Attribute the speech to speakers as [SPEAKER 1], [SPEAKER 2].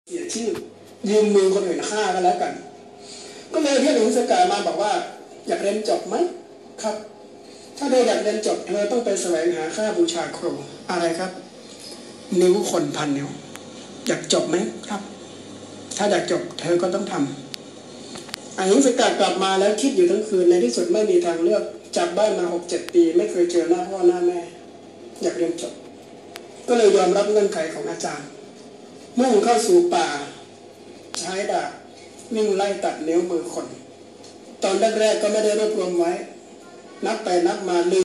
[SPEAKER 1] เสียชื่อยืมมือคนอื่นฆ่ากันแล้วกันก็เลยเรียกหญิงสกามาบอกว่าอยากเรียนจบไหมครับถ้าเธออยากเรียนจบเธอต้องไปแสวงหาค่าบูชาครูอะไรครับนิ้วคนพันนิ้วอยากจบไหมครับถ้าอยากจบเธอก็ต้องทำหญิงสกากลับมาแล้วคิดอยู่ทั้งคืนในที่สุดไม่มีทางเลือกจากบ้านมา6-7 ปีไม่เคยเจอหน้าพ่อหน้าแม่อยากเรียนจบก็เลยยอมรับเงื่อนไขของอาจารย์มุ่งเข้าสู่ป่าใช้ดาบวิ่งไล่ตัดนิ้วมือคนตอนแรกๆก็ไม่ได้รวบรวมไว้นับไปนับมาลืม